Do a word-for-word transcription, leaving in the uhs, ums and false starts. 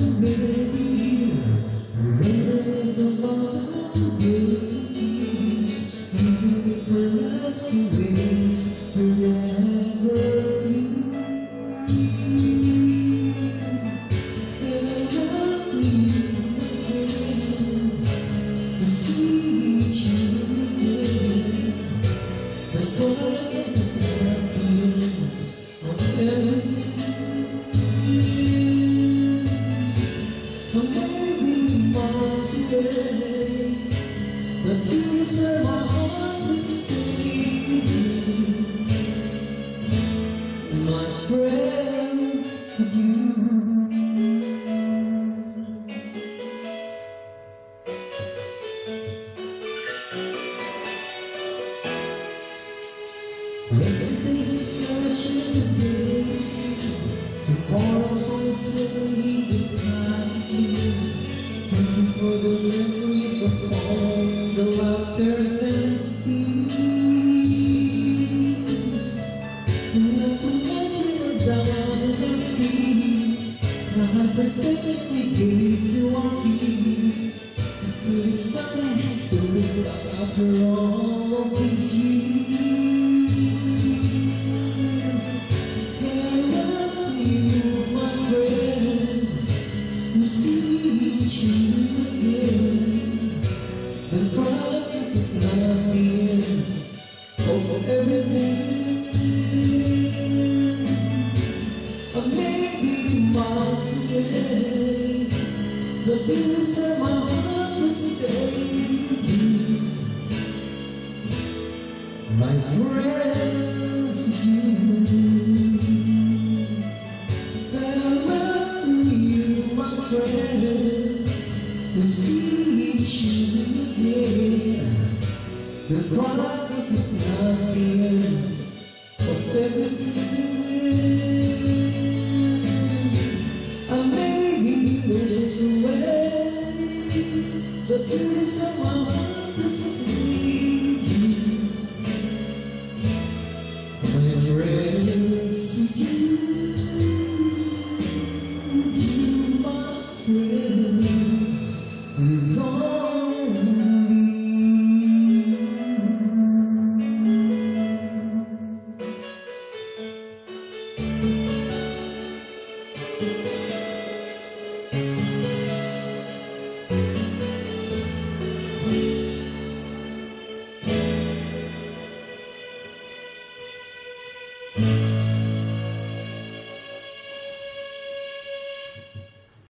away. Reminisce of all the days and years, even if we're lost in ways forever blue. Farewell to you, my friends, we see each other again. But boy, I guess it's not the end of everything. Or maybe months away, but this where my heart would stay with you, my friends, with you. Yesterday's expression of days, to pour our souls really disguised me. Thank you for the memories of all the laughters and tears. Not to mention the down of our fears, the heartbreak we gave to our fears. It's really fun I have to live up after all of these years. Farewell to you, my friends, we see each other again. But progress is not the end of everything. Or maybe miles away, but this is my heart will stay with you, my friends, with you. Farewell to you, my friends, we see each other again. The progress is not the end of everything. I may be wishes away, but this is my heart